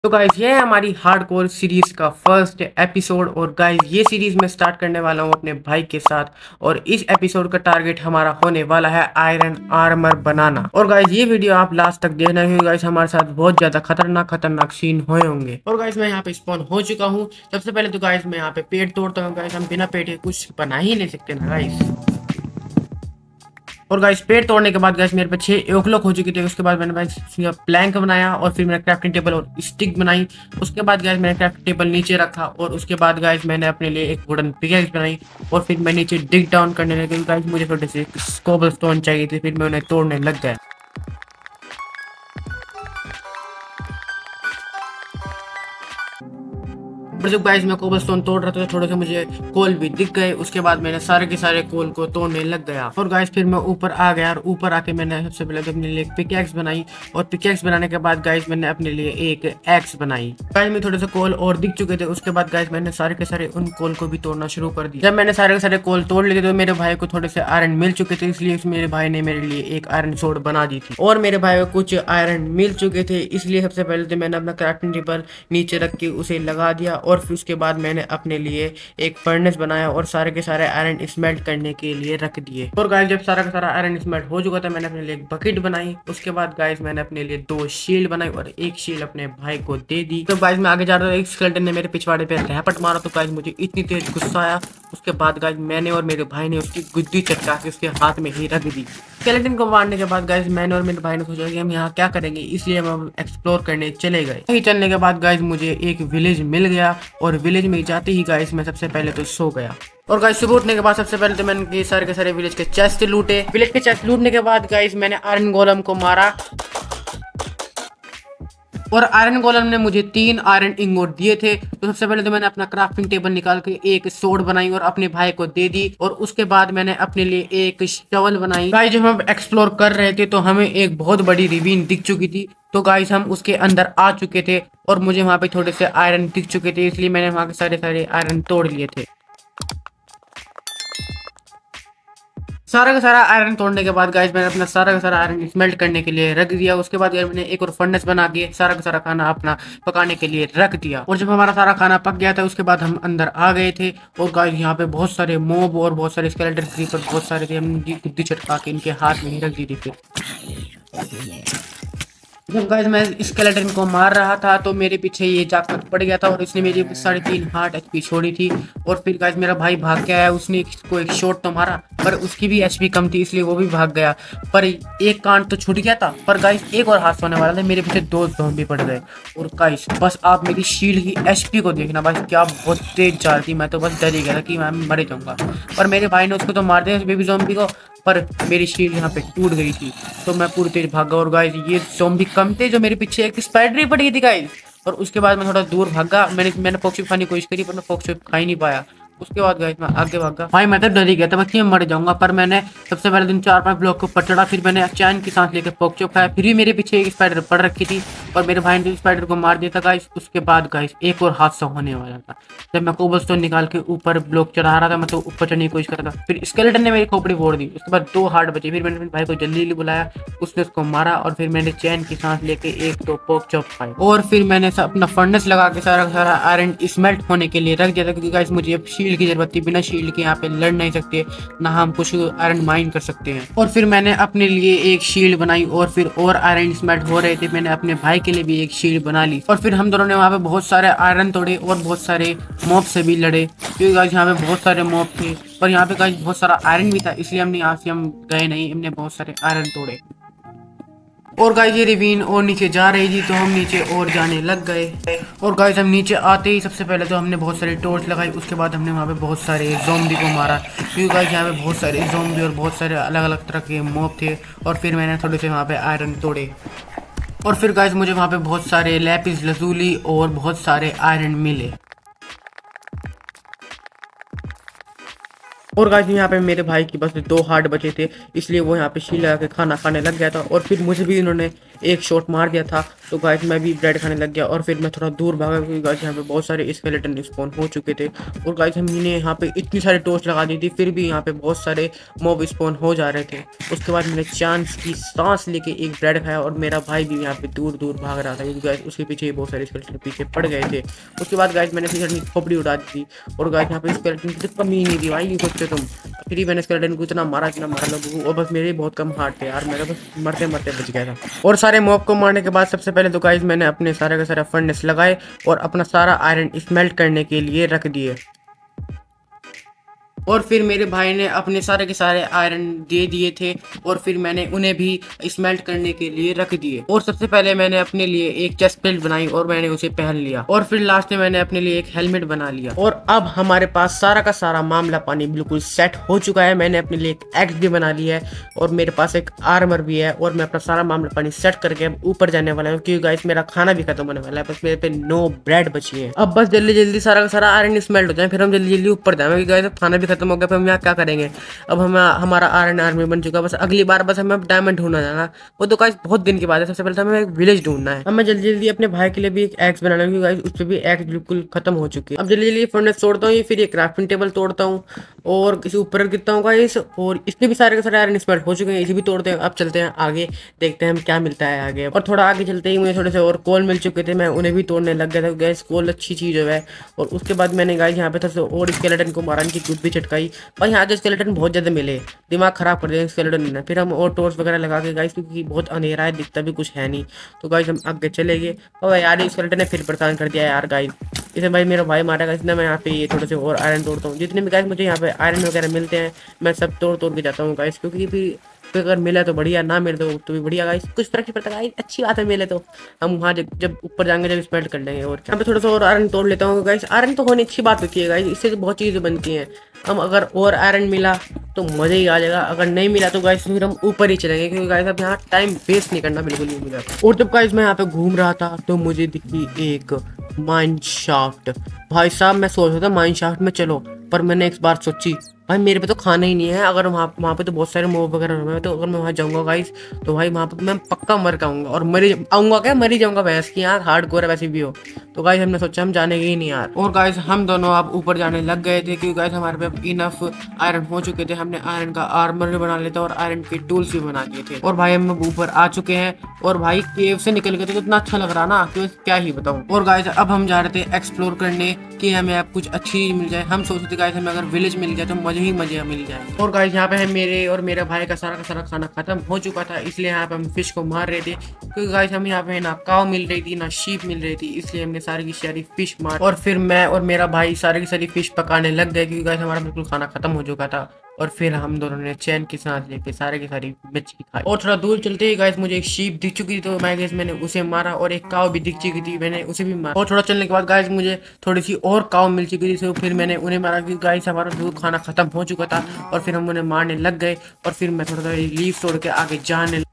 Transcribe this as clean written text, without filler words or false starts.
तो गाइज ये है हमारी हार्डकोर सीरीज का फर्स्ट एपिसोड। और गाइज ये सीरीज मैं स्टार्ट करने वाला हूँ अपने भाई के साथ। और इस एपिसोड का टारगेट हमारा होने वाला है आयरन आर्मर बनाना। और गाइज ये वीडियो आप लास्ट तक देखना, क्योंकि गाइज हमारे साथ बहुत ज्यादा खतरनाक सीन हुए होंगे। और गाइज मैं यहाँ पे स्पॉन हो चुका हूँ। सबसे पहले तो गाइज मैं यहाँ पे पेड़ तोड़ता हूँ। गाइज हम बिना पेड़ के कुछ बना ही नहीं सकते ना गाइज। और गाइस पेड़ तोड़ने के बाद गाइस मेरे पे 6 ओकलॉक हो चुकी थी। उसके बाद मैंने गाइस प्लैंक बनाया और फिर मैंने क्राफ्टिंग टेबल और स्टिक बनाई। उसके बाद गाइस मैंने क्राफ्टिंग टेबल नीचे रखा और उसके बाद गाइस मैंने अपने लिए एक वुडन पिकैक्स बनाई। और फिर मैं नीचे डिग डाउन करने लगा। गाइस मुझे थोड़े से कोबलस्टोन चाहिए थे, फिर मैं उन्हें तोड़ने लग गया। और जब गाइस मैं कोबलस्टोन तोड़ रहा था तो थोड़े से मुझे कोल भी दिख गए। उसके बाद मैंने सारे के सारे कोल को तोड़ने लग गया। और गाइस फिर मैं ऊपर आ गया और ऊपर आके मैंने सबसे पहले तो अपने लिए एक पिकैक्स बनाई। और पिकैक्स बनाने के बाद गाइस मैंने अपने लिए एक एक्स बनाई। गाइस में थोड़े से कोल और दिख चुके थे। उसके बाद गाइस मैंने सारे के सारे उन कोल को भी तोड़ना शुरू कर दिया। जब मैंने सारे के सारे कोल तोड़ लिए तो मेरे भाई को थोड़े से आयरन मिल चुके थे, इसलिए मेरे भाई ने मेरे लिए एक आयरन सोर्ड बना दी थी। और मेरे भाई को कुछ आयरन मिल चुके थे, इसलिए सबसे पहले तो मैंने अपना क्राफ्टिंग टेबल नीचे रख के उसे लगा दिया। और फिर उसके बाद मैंने अपने लिए एक फर्नेस बनाया और सारे के सारे आयरन स्मेल्ट करने के लिए रख दिए। और गाइस जब सारा का सारा आयरन स्मेल्ट हो चुका था मैंने अपने लिए एक बकेट बनाई। उसके बाद गाइस मैंने अपने लिए 2 शील्ड बनाई और एक शील्ड अपने भाई को दे दी। तो गाइस मैं आगे जा रहा था, एक स्केलेटन ने मेरे पिछवाड़े पे रैपट मारा। तो गाइस मुझे इतनी तेज गुस्सा आया। उसके बाद गाइस मैंने और मेरे भाई ने उसकी गुद्दी चटका के उसके हाथ में ही रख दी। स्केलेटन को मारने के बाद गाइस मैंने और मेरे भाई ने सोचा कि हम यहाँ क्या करेंगे, इसलिए हम एक्सप्लोर करने चले गए। वहीं चलने के बाद गाइस मुझे एक विलेज मिल गया और विलेज में जाते ही गाइस मैं सबसे पहले तो सो गया। और गाइस सुबह उठने के बाद सबसे पहले तो मैंने ये सारे के सारे विलेज के चेस्ट लूटे। विलेज के चेस्ट लूटने के बाद गाइस मैंने आयरन गोलम को मारा। और आयरन गोलम ने मुझे 3 आयरन इंगोट दिए थे। तो सबसे पहले तो मैंने अपना क्राफ्टिंग टेबल निकाल के एक सोड बनाई और अपने भाई को दे दी। और उसके बाद मैंने अपने लिए एक शवल बनाई। गाइस जब हम एक्सप्लोर कर रहे थे तो हमें एक बहुत बड़ी रिवीन दिख चुकी थी। तो गाइस हम उसके अंदर आ चुके थे और मुझे वहां पे थोड़े से आयरन दिख चुके थे, इसलिए मैंने वहां के सारे सारे आयरन तोड़ लिए थे। सारा का सारा आयरन तोड़ने के बाद गाइस मैंने अपना सारा का सारा आयरन स्मेल्ट करने के लिए रख दिया। उसके बाद मैंने एक और फर्नेस बना के सारा का सारा खाना अपना पकाने के लिए रख दिया। और जब हमारा सारा खाना पक गया था उसके बाद हम अंदर आ गए थे। और गाइस यहाँ पे बहुत सारे मोब और बहुत सारे स्केलेटन क्रीपर बहुत सारे थे। हमने गुद्दी चटका के इनके हाथ में ही रख दी थी। फिर जब गाइस मैं स्केलेटन को मार रहा था तो मेरे पीछे ये जाकर पड़ गया था और इसने मेरी 3.5 हार्ट एचपी छोड़ी थी। और फिर गाइस मेरा भाई भाग के आया, उसने इसको एक शॉट तो मारा पर उसकी भी एचपी कम थी, इसलिए वो भी भाग गया। पर एक कांड तो छूट गया था। पर गाइस एक और हादसा होने वाला था, मेरे पीछे 2 ज़ॉम्बी पड़ गए। और गाइस बस आप मेरी शील्ड की एचपी को देखना, बस क्या बहुत तेज जा रही थी। मैं तो बस डर ही गया था कि मैं मर जाऊंगा। पर मेरे भाई ने उसको तो मार दिया उस बेबी ज़ॉम्बी को, पर मेरी शील्ड यहाँ पे टूट गई थी। तो मैं पूरी तेज भागा। और गाइस ये ज़ॉम्बी कम थे, जो मेरे पीछे एक स्पाइडर पड़ गई थी गाइस। और उसके बाद मैं थोड़ा दूर भागा। मैंने फोक्स खाने की कोशिश करी पर मैं फोक्स खा ही नहीं पाया। उसके बाद गाइस मैं आगे भागा। भाई मैं तो डर ही गया था मैं मर जाऊंगा। पर मैंने सबसे पहले दिन 4-5 ब्लॉक के ऊपर चढ़ा, फिर मैंने चैन की सांस लेकर पोकचोप खाया। फिर भी मेरे पीछे एक स्पाइडर पड़ रखी थी और मेरे भाई ने स्पाइडर को मार दिया था गाइस। उसके बाद गाइस एक और हादसा होने वाला था। जब मैं कोबलस्टोन निकाल के ऊपर ब्लॉक चढ़ा रहा था, मैं तो ऊपर चढ़ने की कोशिश कर रहा था, फिर स्केलेटन ने मेरी खोपड़ी फोड़ दी। उसके बाद 2 हार्ट बचे। फिर मैंने अपने भाई को जल्दी बुलाया, उसने उसको मारा और फिर मैंने चैन की सांस लेके एक तो पोकचोप खाई। और फिर मैंने अपना फर्नेस लगा के सारा सारा आयरन स्मेल्ट होने के लिए रख दिया था, क्योंकि गाइस मुझे शील्ड की जरूरत थी। बिना शील्ड के यहाँ पे लड़ नहीं सकते, ना हम कुछ आयरन माइन कर सकते हैं। और फिर मैंने अपने लिए एक शील्ड बनाई और फिर और आयरन स्मेल्ट हो रहे थे, मैंने अपने भाई के लिए भी एक शील्ड बना ली। और फिर हम दोनों ने वहाँ पे बहुत सारे आयरन तोड़े और बहुत सारे मॉब से भी लड़े, क्योंकि गाइस यहाँ पे बहुत सारे मॉब थे। पर यहाँ पे गाइस बहुत सारा आयरन भी था, इसलिए हमने यहाँ से हम गए नहीं, हमने बहुत सारे आयरन तोड़े। और गाइस ये रिवीन और नीचे जा रही थी तो हम नीचे और जाने लग गए। और गाइस हम नीचे आते ही सबसे पहले तो हमने बहुत सारी टॉर्च लगाई। उसके बाद हमने वहाँ पे बहुत सारे ज़ॉम्बी को मारा, क्योंकि गाइस यहाँ पे बहुत सारे ज़ॉम्बी और बहुत सारे अलग अलग तरह के मॉब थे। और फिर मैंने थोड़े से वहाँ पे आयरन तोड़े। और फिर गाइस मुझे वहाँ पे बहुत सारे लैपिस लजूली और बहुत सारे आयरन मिले। और गाइस यहाँ पे मेरे भाई की बस 2 हार्ट बचे थे, इसलिए वो यहाँ पे शील लगा के खाना खाने लग गया था और फिर मुझे भी इन्होंने एक शॉट मार दिया था। तो गाइस मैं भी ब्रेड खाने लग गया और फिर मैं थोड़ा दूर भागा क्योंकि गाइस यहाँ पे बहुत सारे स्केलेटन स्पॉन हो चुके थे। और गाइस हमने यहाँ पे इतनी सारी टॉर्च लगा दी थी, फिर भी यहाँ पे बहुत सारे मॉब स्पॉन हो जा रहे थे। उसके बाद मैंने चांस की सांस लेके एक ब्रेड खाया और मेरा भाई भी यहाँ पे दूर दूर भाग रहा था क्योंकि गाइस उसके पीछे बहुत सारे स्केलेटन पीछे पड़ गए थे। उसके बाद गाइस मैंने फिर अपनी खोपड़ी उड़ा दी थी और गाइस यहाँ पे स्केलेटन की तो कमी नहीं थी भाई, नहीं सोचते तुम। फिर ही मैंने स्केलेटन को इतना मारा लोगों को और बस मेरे बहुत कम हार्ट थे यार, मेरा बस मरते मरते बच गया था। और सारे मॉब को मारने के बाद सबसे पहले तो गाइस मैंने अपने सारे का सारा फर्नेस लगाए और अपना सारा आयरन स्मेल्ट करने के लिए रख दिए। और फिर मेरे भाई ने अपने सारे के सारे आयरन दे दिए थे और फिर मैंने उन्हें भी स्मेल्ट करने के लिए रख दिए। और सबसे पहले मैंने अपने लिए एक चेस्ट प्लेट बनाई और मैंने उसे पहन लिया और फिर लास्ट में मैंने अपने लिए एक हेलमेट बना लिया। और अब हमारे पास सारा का सारा मामला पानी बिल्कुल सेट हो चुका है। मैंने अपने लिए एक एक्स भी बना लिया है और मेरे पास एक आर्मर भी है और मैं अपना सारा मामला पानी सेट करके अब ऊपर जाने वाला हूँ क्योंकि गाइस मेरा खाना भी खत्म होने वाला है, बस मेरे पे 9 ब्रेड बची है। अब बस जल्दी जल्दी सारा का सारा आयरन स्मेल्ट हो जाए फिर हम जल्दी जल्दी ऊपर जाएंगे क्योंकि गाइस खाना भी खत्म हो गया, फिर हम यहाँ क्या करेंगे। अब हम हमारा आयरन आर्मी बन चुका है, बस अगली बार बस हमें डायमंड ढूंढना जाना, वो तो गाइस बहुत दिन के बाद है। सबसे पहले तो हमें एक विलेज ढूंढना है। अब मैं जल्दी जल्दी अपने भाई के लिए भी एक एक्स बनाना है क्योंकि उस पर भी एक्स बिल्कुल खत्म हो चुकी है। अब जल्दी जल्दी फर्नेस तोड़ता हूँ, फिर ये क्राफ्टिंग टेबल तोड़ता हूँ और किसी ऊपर गिरता हूँ गाइस और इसमें भी सारे के सारे आयरन स्मेल्ट हो चुके हैं, इसे भी तोड़ते हैं। अब चलते हैं आगे, देखते हैं हम क्या मिलता है आगे। और थोड़ा आगे चलते ही मुझे थोड़े से और कोल मिल चुके थे, मैं उन्हें भी तोड़ने लग गया था। गैस कोल अच्छी चीज़ है। और उसके बाद मैंने गाइस यहाँ पे थोड़ा सा और स्केलेटन को मारा, इनकी गुद भी चटकाई भाई। यहाँ तो स्केलेटन बहुत ज़्यादा मिले, दिमाग खराब कर दिया स्केलेटन ने। फिर हम और टॉर्च वगैरह लगा के गाइस क्योंकि बहुत अंधेरा है, दिखता भी कुछ है नहीं, तो गाइस हम आगे चले गए। और यार स्केलेटन ने फिर परेशान कर दिया यार गाइस, इसे भाई मेरा भाई मारेगा, इसलिए मैं यहाँ पे ये थोड़े से और आयरन तोड़ता हूँ। जितने भी गाइस मुझे यहाँ पे आयरन वगैरह मिलते हैं मैं सब तोड़ तोड़ के जाता हूँ गाइस, क्योंकि फिर अगर मिला तो बढ़िया, ना मिले तो भी बढ़िया गाइस, कुछ फर्क नहीं पड़ता गाइस, अच्छी बात है। मिले तो हम वहाँ जब ऊपर जाएंगे जब स्पेल्ट कर लेंगे। और यहाँ पे थोड़ा सा और आयरन तोड़ लेता हूँ गाइस, आयरन तो होनी अच्छी बात होती है गाइस, इससे तो बहुत चीज़ें बनती हैं। हम अगर और आयरन मिला तो मज़ा ही आ जाएगा, अगर नहीं मिला तो गाइस फिर हम ऊपर ही चलेंगे क्योंकि गाइस अब यहाँ टाइम वेस्ट नहीं करना बिल्कुल नहीं मुझे। और जब गाइस मैं यहाँ पे घूम रहा था तो मुझे दिखी एक माइन शाफ्ट। भाई साहब मैं सोच रहा था माइन शाफ्ट में चलो, पर मैंने एक बार सोची भाई मेरे पे तो खाना ही नहीं है, अगर वहाँ पे तो बहुत सारे मॉब वगैरह हो रहे हैं, तो अगर मैं वहाँ जाऊँगा गाइस तो भाई वहाँ पे मैं पक्का मर जाऊँगा और मरी आऊँगा, क्या मरी जाऊँगा भैंस की, यार हार्ड कोर है वैसे भी हो। तो गाइस हमने सोचा हम जाने ही नहीं यार। और गाइस हम दोनों अब ऊपर जाने लग गए थे क्योंकि गाइस हमारे पे अब इनफ आयरन हो चुके थे। हमने आयरन का आर्मर भी बना लिया था और आयरन के टूल्स भी बना लिए थे। और भाई हम ऊपर आ चुके हैं और भाई केव से निकल गए थे, कितना अच्छा लग रहा ना, तो क्या ही बताऊँ। और गाइस अब हम जा रहे थे एक्सप्लोर करने कि हमें अब कुछ अच्छी चीज मिल जाए। हम सोचते थे गाइस हमें अगर विलेज मिल जाए तो मजे ही मजे मिल जाए। और गाइस यहाँ पे है मेरे और मेरे भाई का सारा खाना खत्म हो चुका था, इसलिए यहाँ पे हम फिश को मार रहे थे क्योंकि गाइस हम यहाँ पे ना काव मिल रही थी ना शीप मिल रही थी, इसलिए हमने सारी की सारी फिश मार। और फिर मैं और मेरा भाई सारी की सारी फिश पकाने लग गए क्योंकि गाइस हमारा बिल्कुल खाना खत्म हो चुका था। और फिर हम दोनों ने चैन की सांस लेके सारे की सारी मछली खाई। और थोड़ा दूर चलते ही गाइस मुझे एक शीप दिख चुकी थी, तो मैंने उसे मारा और एक काव भी दिख चुकी थी, मैंने उसे भी मारा। और थोड़ा चलने के बाद गाइस मुझे थोड़ी सी और काव मिल चुकी थी, तो फिर मैंने उन्हें मारा क्योंकि गाइस हमारा दूर खाना खत्म हो चुका था। और फिर हम उन्हें मारने लग गए और फिर मैं थोड़ा सा लीव तोड़ के आगे जाने